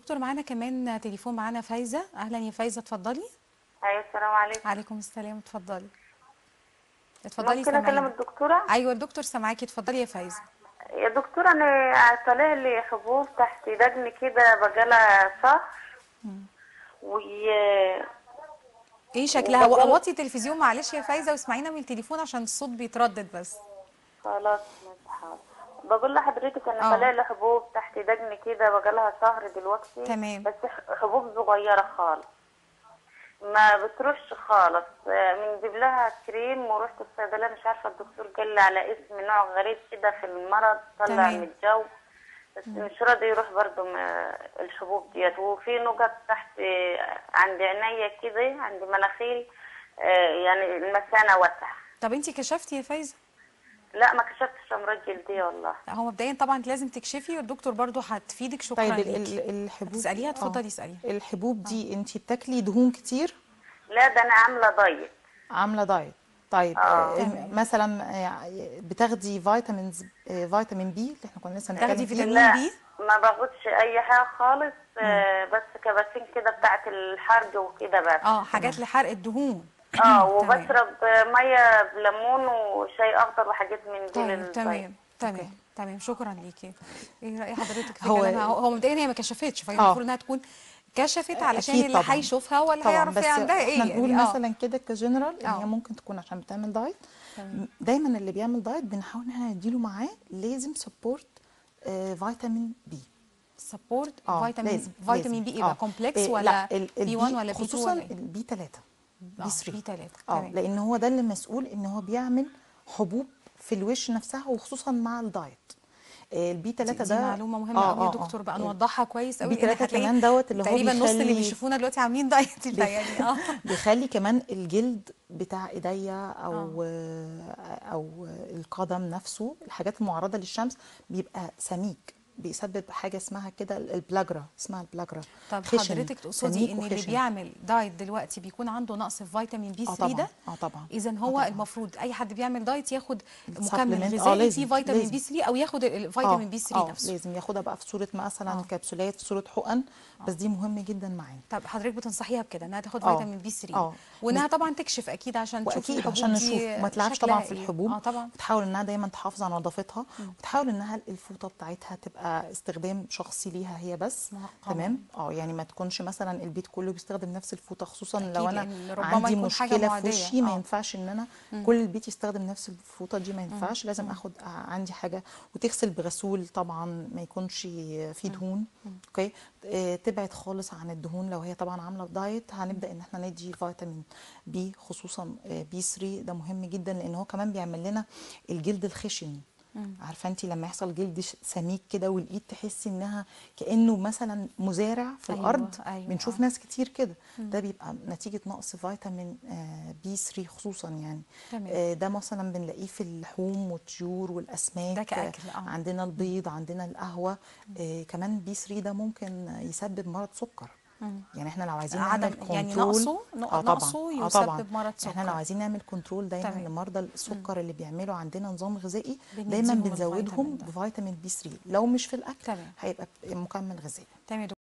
دكتور معانا كمان تليفون، معانا فايزة. اهلا يا فايزة، اتفضلي. ايوه، السلام عليكم. عليكم السلام، اتفضلي. اتفضلي ممكن اكلم سامعينك. الدكتوره؟ ايوه الدكتور سامعاكي، اتفضلي يا فايزة. يا دكتوره، انا طالع لي حبوب تحت دجني كده بقالها شهر و ايه شكلها؟ وبقال وطي التلفزيون معلش يا فايزة واسمعينا من التليفون عشان الصوت بيتردد بس. خلاص ماشي حاضر. بقول لحضرتك انا اه طالع لي حبوب تحت دجني كده بقالها شهر دلوقتي. تمام. بس حبوب صغيره خالص، ما بتروحش خالص. بنجيب لها كريم ورحت الصيدليه، مش عارفه الدكتور قال لي على اسم نوع غريب كده في المرض طلع من تمام. الجو، بس مش راضي يروح برضو الحبوب ديت. وفي نقط تحت عند عينيا كده، عند مناخيري، يعني المثانه واسعه. طب انتي كشفتي يا فايزة؟ لا ما كشفتش امراض جلديه والله. لا، هو مبدئيا طبعا لازم تكشفي والدكتور برضو هتفيدك. شكرا طيب ليكي. الحبوب. هتسأليها؟ اتفضلي اسأليها. الحبوب اه دي انتي بتاكلي دهون كتير؟ لا ده انا عامله دايت. عامله دايت. طيب اه تمام. مثلا بتاخدي فيتامينز، فيتامين بي اللي احنا كنا لسه تاخدي بنتكلم فيه؟ فيتامين لا بي. ما باخدش اي حاجه خالص، بس كباتين كده بتاعت الحرج وكده بس. اه حاجات تمام. لحرق الدهون. اه تمام. وبشرب ميه بليمون وشاي اخضر وحاجات من دي طيب للدايت. تمام اوكي. تمام تمام، شكرا ليكي. ايه رأي حضرتك في هو كلامها؟ هو مبدئيا هي ما كشفتش، فهي اه المفروض انها تكون كشفت علشان اكيد اللي طبعا. هيشوفها هو اللي طبعا هيعرف هي بس عندها احنا ايه نقول يعني. مثلا كده كجنرال ان هي اه ممكن تكون عشان بتعمل دايت. تمام. دايما اللي بيعمل دايت بنحاول ان احنا نديله معاه لازم سبورت فيتامين بي. سبورت لازم فيتامين بي، يبقى كومبلكس لا ولا بي 1 البي ولا بي 2 خصوصا ولا ايه؟ البي 3، بي اه 3. بي 3 تمام. لان هو ده اللي مسؤول ان هو بيعمل حبوب في الوش نفسها وخصوصا مع الدايت. البي دي, 3 دي ده معلومة مهمة قوي يا دكتور، بقى ال- نوضحها كويس قوي البي لان 3 هتلاقي كمان دوت اللي هو تقريبا نص اللي بيخلي بيشوفونا دلوقتي عاملين دايت يعني اه. بيخلي كمان الجلد بتاع ايديا اه او القدم نفسه، الحاجات المعرضه للشمس، بيبقى سميك، بيسبب حاجه اسمها كده البلاجرا، اسمها البلاجرا. طب خشن، حضرتك تقصدي سميك ان اللي وخشن. بيعمل دايت دلوقتي بيكون عنده نقص في فيتامين بي اه 3 طبعا، ده؟ اه طبعا، اذا اه هو طبعا. المفروض اي حد بيعمل دايت ياخد مكمل السبلمنت غذائي لازم فيه فيتامين لازم. بي 3 او ياخد الفيتامين بي 3 نفسه. لازم ياخدها بقى في صورة مثلا اه كبسولات، في صورة حقن، بس اه. دي مهمة جدا معانا. طب حضرتك بتنصحيها بكده انها تاخد اه فيتامين بي 3 اه وانها طبعا تكشف اكيد عشان تشوف واكيد الحبوب عشان نشوف دي وما تلعبش طبعا شكلها في ايه؟ الحبوب، اه طبعا. وتحاول انها دايما تحافظ على نظافتها، مم. وتحاول انها الفوطه بتاعتها تبقى استخدام شخصي ليها هي بس. معقمة. تمام. يعني ما تكونش مثلا البيت كله بيستخدم نفس الفوطه، خصوصا لو اكيد انا لان ربما عندي يكون حاجة مشكله في معدية وشي، ما اه. ينفعش ان انا مم. كل البيت يستخدم نفس الفوطه دي، ما مم. ينفعش. لازم مم. اخد عندي حاجه، وتغسل بغسول طبعا ما يكونش فيه دهون. اوكي. تبعد خالص عن الدهون. لو هي طبعا عامله دايت هنبدا ان احنا ندي فيتامين بي، خصوصا بي 3. ده مهم جدا لان هو كمان بيعمل لنا الجلد الخشن. عارفه انت لما يحصل جلد سميك كده والايد تحسي انها كانه مثلا مزارع في ايوه الارض، ايوه اه. بنشوف ناس كتير كده. ده بيبقى نتيجه نقص فيتامين بي 3 خصوصا يعني. تمام. ده مثلا بنلاقيه في اللحوم والطيور والاسماك. ده كأكل اه. عندنا البيض، عندنا القهوه. كمان بي 3 ده ممكن يسبب مرض سكر. يعني احنا لو عايزين نعمل عدم يعني كنترول. نقصه طبعا، نقصه طبعا. يسبب مرض احنا لو سكر. عايزين نعمل كنترول دايما تمام. لمرضى السكر اللي بيعملوا عندنا نظام غذائي، دايما بنديهم بنزودهم الفيتامين ده. بفيتامين بي 3. لو مش في الاكل تمام. هيبقى مكمل غذائي. تمام.